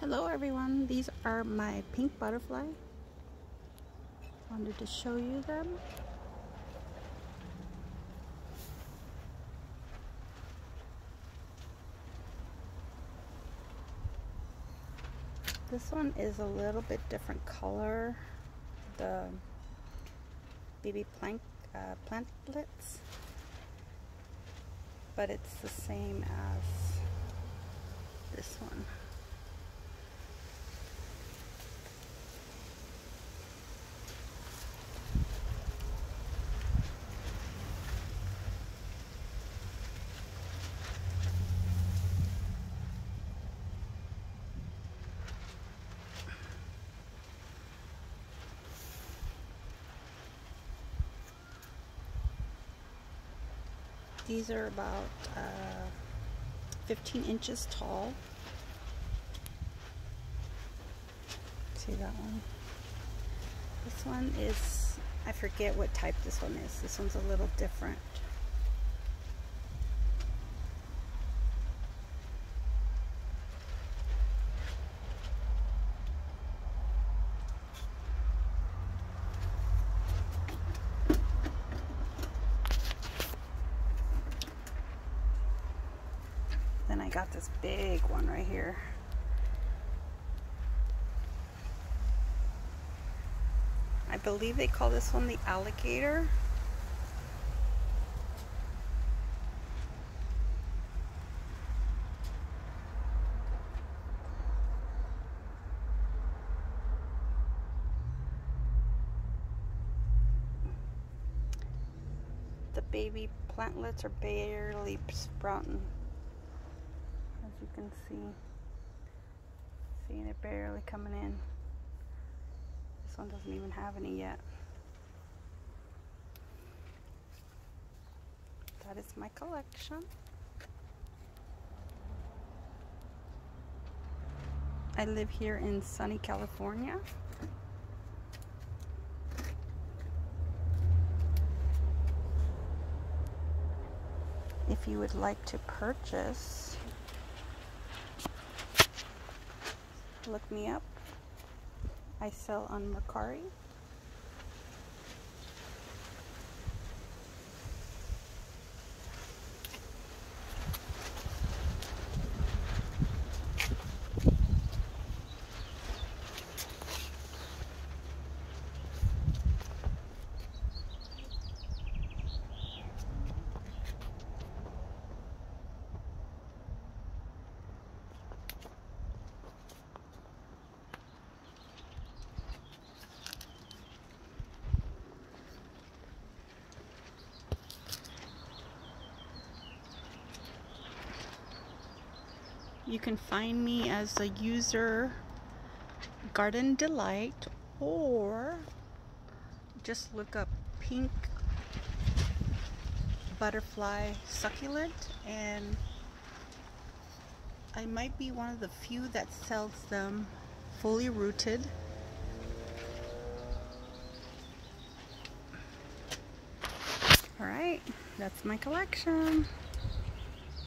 Hello everyone, these are my pink butterfly. Wanted to show you them. This one is a little bit different color, the baby plantlets, but it's the same as this one. These are about 15 inches tall. See that one? This one is, I forget what type this one is. This one's a little different. Then I got this big one right here. I believe they call this one the alligator. The baby plantlets are barely sprouting. As you can see, they're barely coming in. This one doesn't even have any yet. That is my collection. I live here in sunny California. If you would like to purchase, look me up. I sell on Mercari. You can find me as a user Garden Delight, or just look up pink butterfly succulent, and I might be one of the few that sells them fully rooted. Alright, that's my collection.